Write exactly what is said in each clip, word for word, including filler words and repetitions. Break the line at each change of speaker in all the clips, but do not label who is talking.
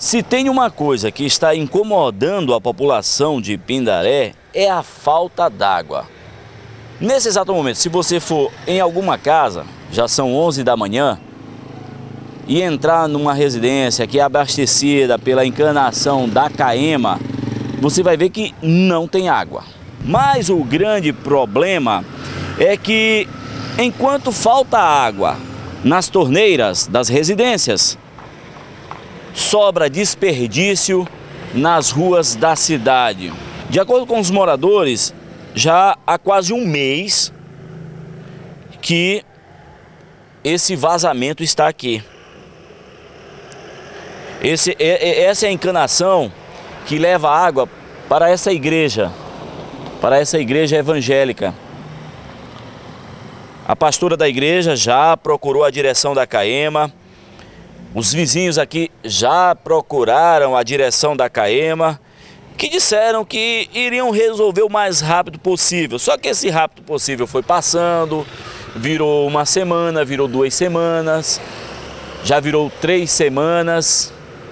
Se tem uma coisa que está incomodando a população de Pindaré, é a falta d'água. Nesse exato momento, se você for em alguma casa, já são onze da manhã, e entrar numa residência que é abastecida pela encanação da Caema, você vai ver que não tem água. Mas o grande problema é que, enquanto falta água nas torneiras das residências, sobra desperdício nas ruas da cidade. De acordo com os moradores, já há quase um mês que esse vazamento está aqui. Esse, essa é a encanação que leva água para essa igreja, para essa igreja evangélica. A pastora da igreja já procurou a direção da Caema. Os vizinhos aqui já procuraram a direção da Caema, que disseram que iriam resolver o mais rápido possível. Só que esse rápido possível foi passando, virou uma semana, virou duas semanas, já virou três semanas.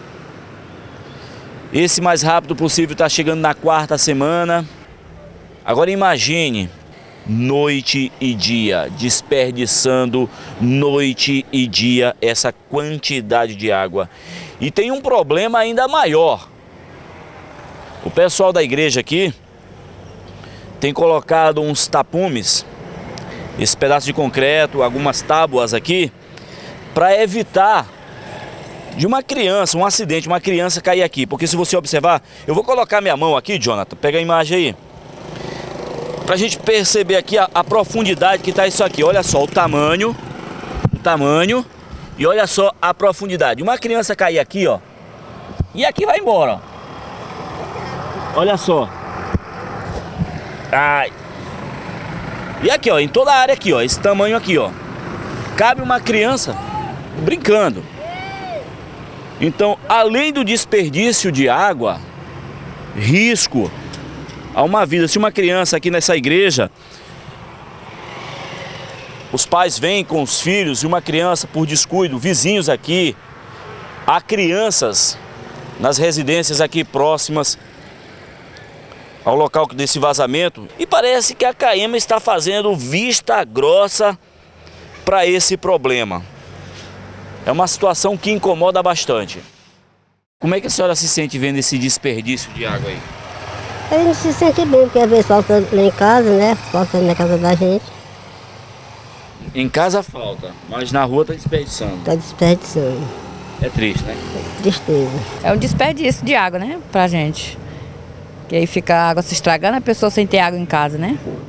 Esse mais rápido possível está chegando na quarta semana. Agora imagine, noite e dia, desperdiçando noite e dia essa quantidade de água. E tem um problema ainda maior. O pessoal da igreja aqui tem colocado uns tapumes, esse pedaço de concreto, algumas tábuas aqui, para evitar de uma criança, um acidente, uma criança cair aqui. Porque se você observar, eu vou colocar minha mão aqui, Jonathan, pega a imagem aí, pra gente perceber aqui a, a profundidade que tá isso aqui. Olha só o tamanho, o tamanho e olha só a profundidade. Uma criança cair aqui, ó, e aqui vai embora, ó. Olha só. Ai. E aqui, ó, em toda a área aqui, ó, esse tamanho aqui, ó, cabe uma criança brincando. Então, além do desperdício de água, risco a uma vida. Se uma criança aqui nessa igreja, os pais vêm com os filhos e uma criança por descuido, vizinhos aqui, há crianças nas residências aqui próximas ao local desse vazamento, e parece que a Caema está fazendo vista grossa para esse problema. É uma situação que incomoda bastante. Como é que a senhora se sente vendo esse desperdício de água aí?
A gente se sente bem, porque às vezes falta lá em casa, né? Falta na casa da gente.
Em casa falta, mas na rua tá desperdiçando.
Tá desperdiçando.
É triste, né?
É tristeza.
É um desperdício de água, né? Pra gente. Que aí fica a água se estragando, a pessoa sem ter água em casa, né?